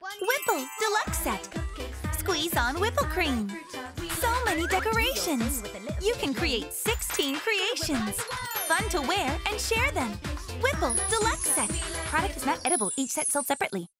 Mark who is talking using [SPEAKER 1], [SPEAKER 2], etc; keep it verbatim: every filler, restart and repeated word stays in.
[SPEAKER 1] Whipple Deluxe set. Squeeze on Whipple cream. So many decorations. You can create sixteen creations. Fun to wear and share them. Whipple Deluxe set. Product is not edible, each set sold separately.